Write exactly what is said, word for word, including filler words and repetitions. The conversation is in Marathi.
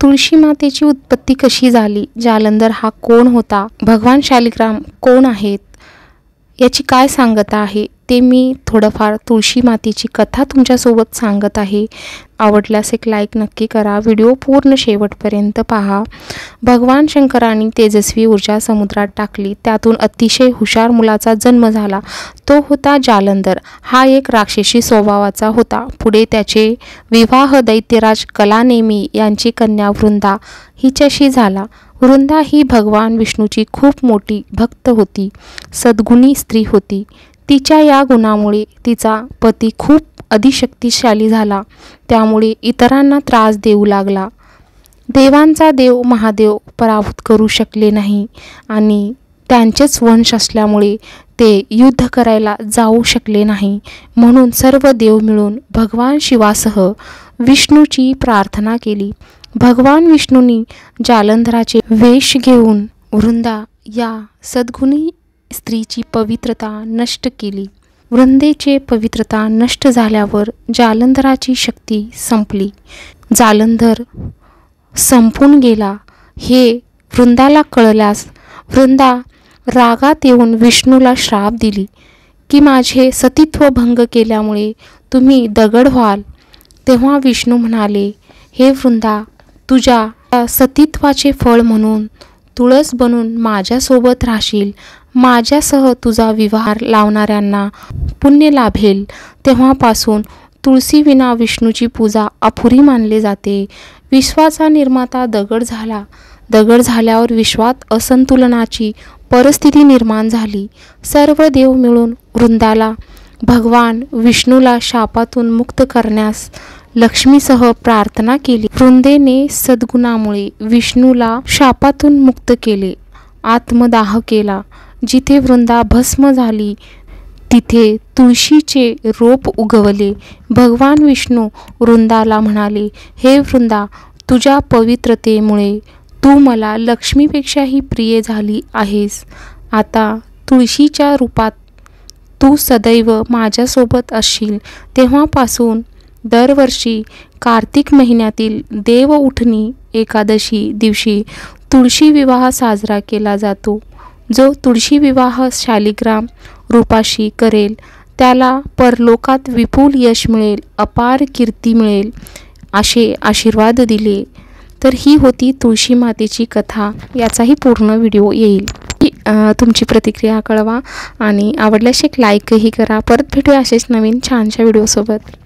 तुळशी मातेची उत्पत्ती कशी झाली, जालंधर हा कोण होता, भगवान शालिग्राम कोण आहेत, याची काय सांगता आहे ते मी थोडंफार तुळशी मातेची कथा तुमच्यासोबत सांगत आहे। आवडल्यास एक लाईक नक्की करा, व्हिडिओ पूर्ण शेवटपर्यंत पहा। भगवान शंकरांनी तेजस्वी ऊर्जा समुद्रात टाकली, त्यातून अतिशय हुशार मुलाचा जन्म झाला। तो होता जालंधर। हा एक राक्षसी स्वभावाचा होता। पुढे त्याचे विवाह दैत्यराज कलानेमी यांची कन्या वृंदा हिच्याशी झाला। वृंदा ही भगवान विष्णूची खूप मोठी भक्त होती, सद्गुणी स्त्री होती। तिच्या या गुणामुळे तिचा पती खूप अधिशक्तिशाली झाला, त्यामुळे इतरांना त्रास देऊ लागला। देवांचा देव महादेव पराभूत करू शकले नाही आणि त्यांचेच वंश असल्यामुळे ते युद्ध करायला जाऊ शकले नाही, म्हणून सर्व देव मिळून भगवान शिवासह विष्णूची प्रार्थना केली। भगवान विष्णूंनी जालंधराचे वेश घेऊन वृंदा या सद्गुणी स्त्रीची पवित्रता नष्ट केली। वृंदेचे पवित्रता नष्ट झाल्यावर जालंधराची शक्ती संपली। जालंधर संपून गेला हे वृंदाला कळल्यास वृंदा रागात येऊन विष्णूला श्राप दिली की माझे सतीत्व भंग केल्यामुळे तुम्ही दगड व्हाल। तेव्हा विष्णू म्हणाले, हे वृंदा, तुझ्या सतीत्वाचे फळ म्हणून तुळस बनून माझ्यासोबत राहशील, माझ्यासह तुझा विवाह लावणाऱ्यांना पुण्य लाभेल। तेव्हापासून तुळशीविना विष्णूची पूजा अपुरी मानली जाते। विश्वाचा निर्माता दगड झाला। दगड झाल्यावर विश्वात असंतुलनाची परिस्थिती निर्माण झाली। सर्व देव मिळून वृंदाला भगवान विष्णूला शापातून मुक्त करण्यास लक्ष्मीसह प्रार्थना केली। वृंदेने सद्गुणामुळे विष्णूला शापातून मुक्त केले, आत्मदाह केला। जिथे वृंदा भस्म झाली तिथे तुळशीचे रोप उगवले। भगवान विष्णू वृंदाला म्हणाले, हे वृंदा, तुझ्या पवित्रतेमुळे तू मला लक्ष्मीपेक्षाही प्रिय झाली आहेस। आता तुळशीच्या रूपात तू सदैव माझ्यासोबत असशील। तेव्हापासून दरवर्षी कार्तिक महिन्यातील देव उठणी एकादशी दिवशी तुळशी विवाह साजरा केला जातो। जो तुळशी विवाह शालिग्राम रूपाशी करेल त्याला परलोकात विपुल यश मिळेल, अपार कीर्ती मिळेल, असे आशीर्वाद दिले। तर ही होती तुळशी मातेची कथा। याचाही पूर्ण व्हिडिओ येईल। तुमची प्रतिक्रिया कळवा आणि आवडल्यास एक लाईकही करा। परत भेटूया असेच नवीन छानशा व्हिडिओसोबत।